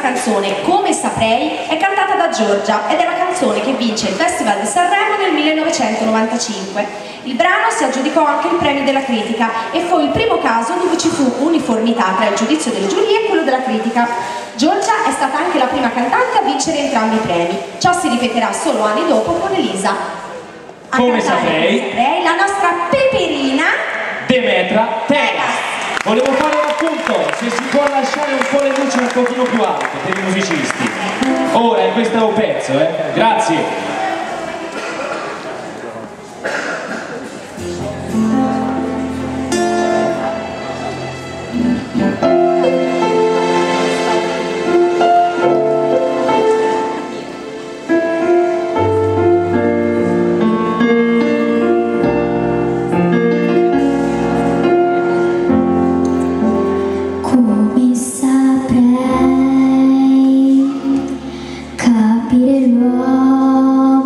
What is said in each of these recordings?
canzone, Come saprei, è cantata da Giorgia ed è la canzone che vince il Festival di Sanremo nel 1995. Il brano si aggiudicò anche il premio della critica e fu il primo caso dove ci fu uniformità tra il giudizio delle giurie e quello della critica. Giorgia è stata anche la prima cantante a vincere entrambi i premi. Ciò si ripeterà solo anni dopo con Elisa. Come saprei, la nostra peperina Demetra Teras. Volevo fare un appunto, se si può lasciare un po' le luci un pochino più alte per i musicisti. Ora è questo pezzo, Grazie. Capire l'uomo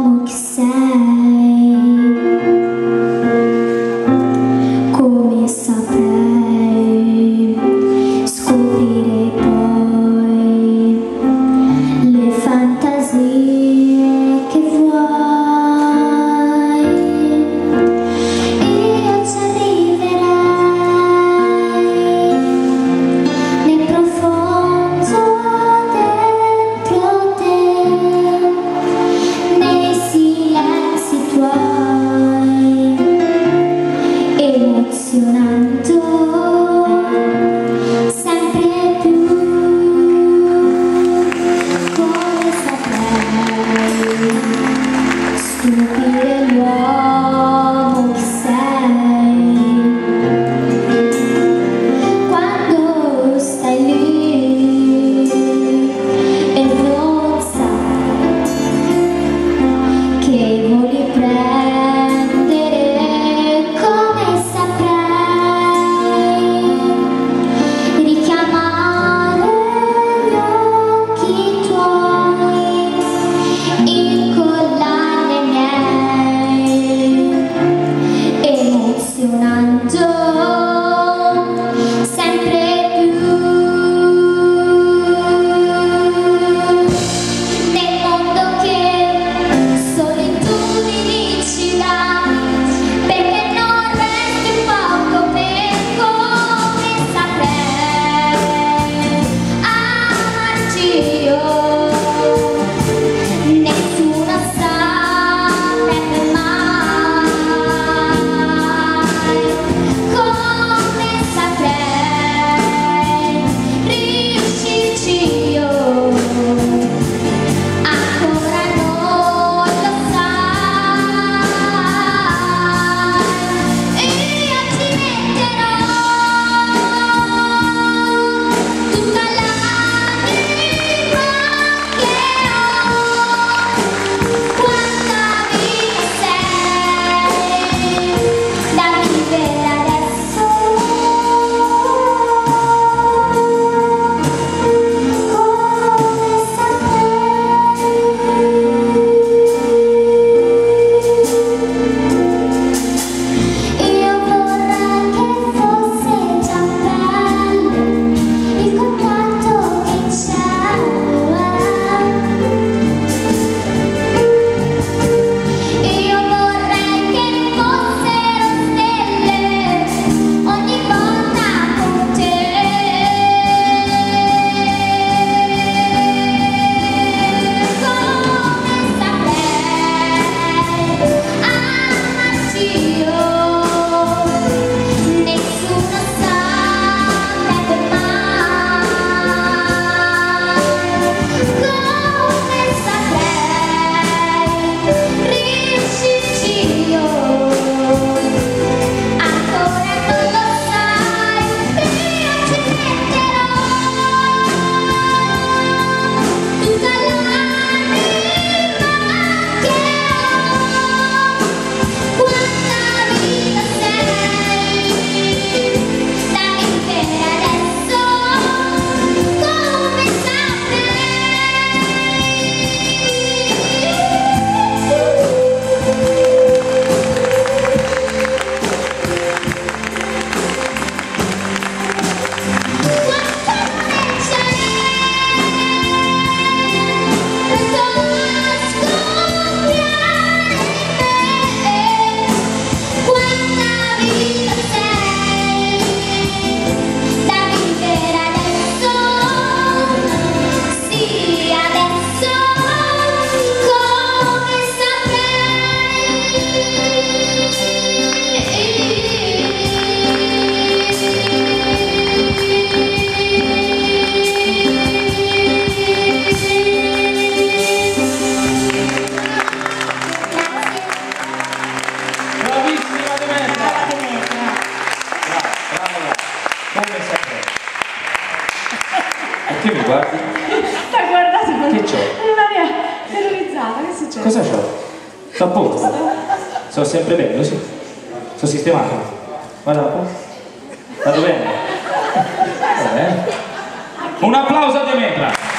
T'ha guardato con Che c'ho? un'aria terrorizzata, che succede? Cosa c'ho? Sto a posto. Sono sempre bello, sì. Sono sistemato. Guarda un po'. Vado bene. Va bene. Un applauso a Demetra.